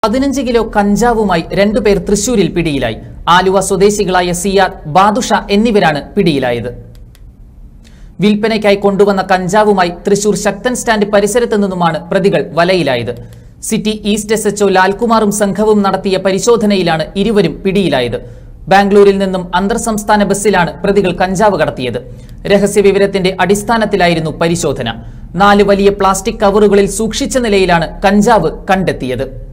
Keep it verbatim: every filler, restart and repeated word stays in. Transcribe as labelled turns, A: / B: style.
A: പതിനഞ്ച് കിലോ കഞ്ചാവുമായി രണ്ടുപേർ തൃശൂരിൽ പിടിയിലായി. ആലുവ സ്വദേശികളായ സിയാർ, ബാദുഷ എന്നിവരാണ് പിടിയിലായത്. വിൽപ്പനയ്ക്കായി കൊണ്ടുവന്ന കഞ്ചാവുമായി തൃശൂർ ശക്തൻ സ്റ്റാൻഡ് പരിസരത്തു നിന്നുമാണ് പ്രതികൾ വലയിലായത്. City east S H O ലാൽകുമാറും സംഘവും നടത്തിയ പരിശോധനയിലാണ് ഇരുവരും പിടിയിലായത്. ബാംഗ്ലൂരിൽ നിന്നും അന്തർ സംസ്ഥാന ബസ്സിലാണ് പ്രതികൾ കഞ്ചാവ് കടത്തിയത്. രഹസ്യവിവരത്തിന്റെ അടിസ്ഥാനത്തിലായിരുന്നു പരിശോധന. നാല് വലിയ പ്ലാസ്റ്റിക് കവറുകളിൽ സൂക്ഷിച്ച നിലയിലാണ് കഞ്ചാവ് കണ്ടെത്തിയത്.